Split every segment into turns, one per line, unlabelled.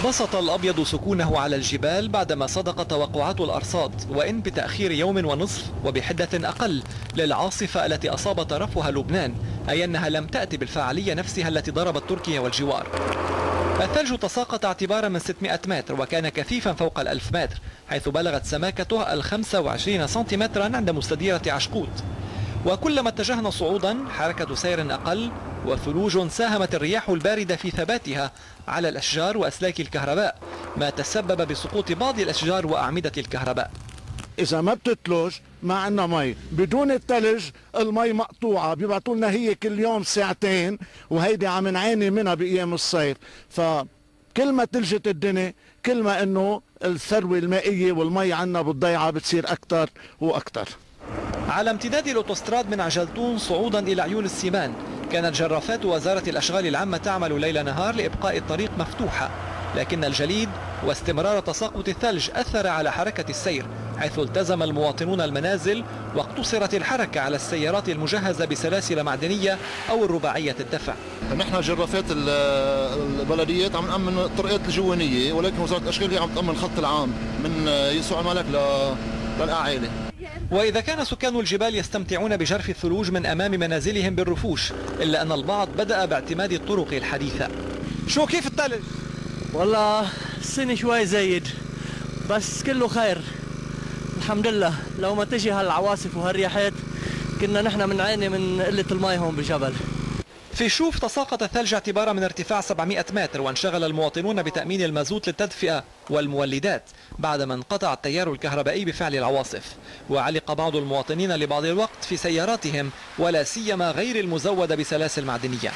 بسط الأبيض سكونه على الجبال بعدما صدق توقعات الأرصاد، وإن بتأخير يوم ونصف وبحدة أقل للعاصفة التي أصابت رفها لبنان، أي أنها لم تأتي بالفعالية نفسها التي ضربت تركيا والجوار. الثلج تساقط اعتبارا من 600 متر وكان كثيفا فوق 1000 متر، حيث بلغت سماكته 25 سنتيمترا عند مستديرة عشقوت. وكلما اتجهنا صعودا حركة سير أقل، وثلوج ساهمت الرياح الباردة في ثباتها على الأشجار وأسلاك الكهرباء، ما تسبب بسقوط بعض الأشجار وأعمدة الكهرباء.
إذا ما بتتلج ما عندنا مي، بدون الثلج المي مقطوعة، بيبعتوا لنا هي كل يوم ساعتين، وهيدي عم نعاني منها بأيام الصيف. فكل ما تلجت الدنيا كل ما إنه الثروة المائية والمي عندنا بالضيعة بتصير أكثر وأكثر.
على امتداد الأوتوستراد من عجلتون صعودا إلى عيون السيمان، كانت جرافات وزارة الأشغال العامة تعمل ليل نهار لإبقاء الطريق مفتوحة، لكن الجليد واستمرار تساقط الثلج أثر على حركة السير، حيث التزم المواطنون المنازل واقتصرت الحركة على السيارات المجهزة بسلاسل معدنية أو الرباعية الدفع.
نحن جرافات البلديات عم نأمن الطرقات الجوانية، ولكن وزارة الأشغال هي عم تأمن الخط العام من يسوع الملك للأعالي.
وإذا كان سكان الجبال يستمتعون بجرف الثلوج من أمام منازلهم بالرفوش، إلا أن البعض بدأ باعتماد الطرق الحديثة. شو كيف الثلج؟
والله السنة شوي زايد، بس كله خير الحمد لله. لو ما تجي هالعواصف وهالرياحات كنا نحن بنعاني من قلة الماء هون بالجبل.
في شوف تساقط الثلج اعتبارا من ارتفاع 700 متر، وانشغل المواطنون بتأمين المازوت للتدفئة والمولدات بعدما انقطع التيار الكهربائي بفعل العواصف. وعلق بعض المواطنين لبعض الوقت في سياراتهم، ولا سيما غير المزودة بسلاسل معدنية.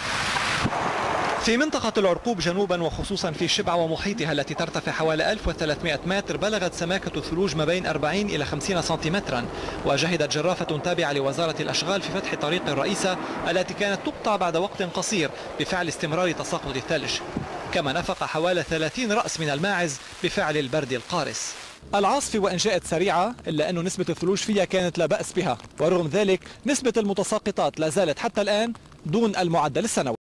في منطقة العرقوب جنوبا، وخصوصا في شبعة ومحيطها التي ترتفع حوالي 1300 متر، بلغت سماكة الثلوج ما بين 40 إلى 50 سنتيمترا، وجهدت جرافة تابعة لوزارة الأشغال في فتح طريق الرئيسة التي كانت تقطع بعد وقت قصير بفعل استمرار تساقط الثلج. كما نفق حوالي 30 رأس من الماعز بفعل البرد القارس. العاصفة وإن جاءت سريعة إلا أن نسبة الثلوج فيها كانت لا بأس بها، ورغم ذلك نسبة المتساقطات لا زالت حتى الآن دون المعدل السنوي.